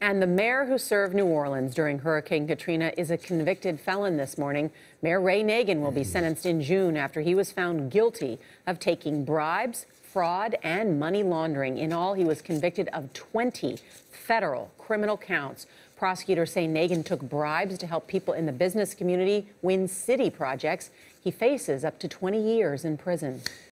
And the mayor who served New Orleans during Hurricane Katrina is a convicted felon this morning. Mayor Ray Nagin will be sentenced in June after he was found guilty of taking bribes, fraud, and money laundering. In all, he was convicted of 20 federal criminal counts. Prosecutors say Nagin took bribes to help people in the business community win city projects. He faces up to 20 years in prison.